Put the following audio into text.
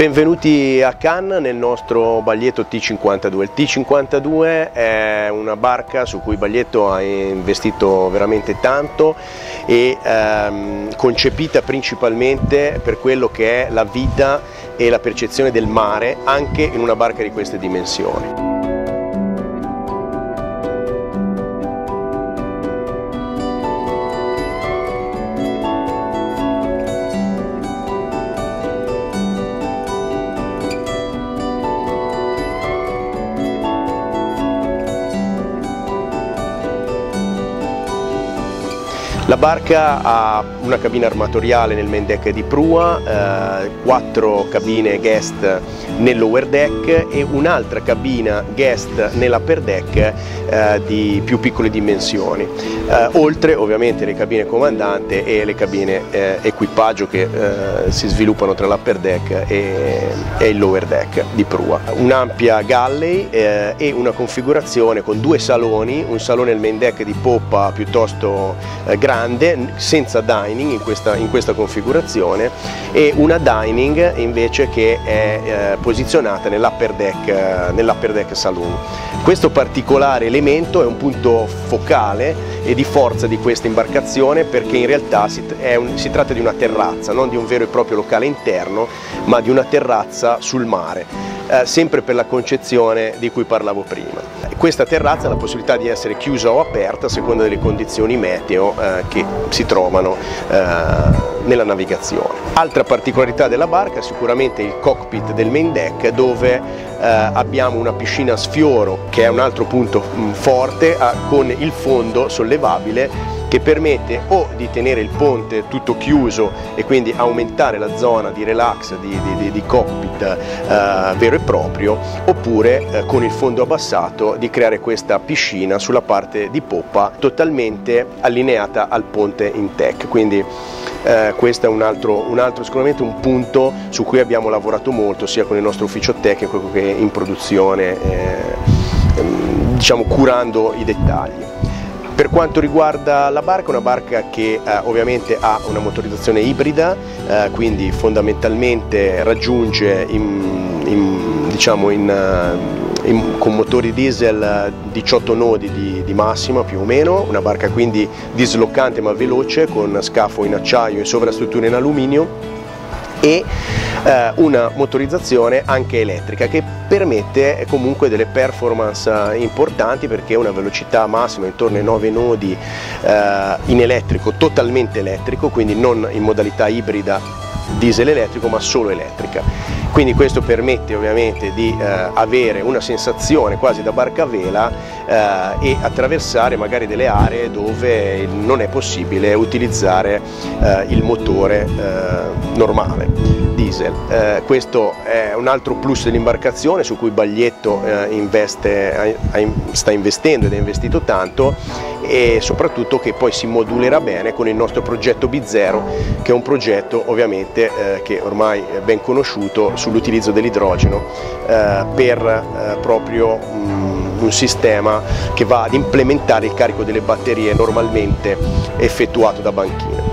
Benvenuti a Cannes nel nostro Baglietto T52. Il T52 è una barca su cui Baglietto ha investito veramente tanto e concepita principalmente per quello che è la vita e la percezione del mare anche in una barca di queste dimensioni. La barca ha una cabina armatoriale nel main deck di prua, 4 cabine guest nel lower deck e un'altra cabina guest nell'upper deck di più piccole dimensioni, oltre ovviamente le cabine comandante e le cabine equipaggio che si sviluppano tra l'upper deck e il lower deck di prua. Un'ampia galley e una configurazione con 2 saloni, un salone nel main deck di poppa piuttosto grande, senza dining in questa configurazione, e una dining invece che è posizionata nell'upper deck saloon. Questo particolare elemento è un punto focale e di forza di questa imbarcazione, perché in realtà si tratta di una terrazza, non di un vero e proprio locale interno, ma di una terrazza sul mare, sempre per la concezione di cui parlavo prima. Questa terrazza ha la possibilità di essere chiusa o aperta a seconda delle condizioni meteo che si trovano nella navigazione. Altra particolarità della barca sicuramente il cockpit del main deck, dove abbiamo una piscina a sfioro che è un altro punto forte, con il fondo sollevabile che permette o di tenere il ponte tutto chiuso e quindi aumentare la zona di relax di cockpit vero e proprio, oppure con il fondo abbassato di creare questa piscina sulla parte di poppa totalmente allineata al ponte in teak. Quindi questo è un altro sicuramente un punto su cui abbiamo lavorato molto sia con il nostro ufficio tecnico che in produzione, diciamo curando i dettagli. Per quanto riguarda la barca, è una barca che ovviamente ha una motorizzazione ibrida, quindi fondamentalmente raggiunge con motori diesel 18 nodi di massima più o meno, una barca quindi dislocante ma veloce, con scafo in acciaio e sovrastrutture in alluminio, e una motorizzazione anche elettrica che permette comunque delle performance importanti, perché una velocità massima intorno ai 9 nodi in elettrico, totalmente elettrico, quindi non in modalità ibrida diesel elettrico ma solo elettrica. Quindi questo permette ovviamente di avere una sensazione quasi da barca a vela e attraversare magari delle aree dove non è possibile utilizzare il motore normale diesel. Questo è un altro plus dell'imbarcazione su cui Baglietto sta investendo ed ha investito tanto, e soprattutto che poi si modulerà bene con il nostro progetto B0, che è un progetto ovviamente che ormai è ben conosciuto sull'utilizzo dell'idrogeno per proprio un sistema che va ad implementare il carico delle batterie normalmente effettuato da banchine.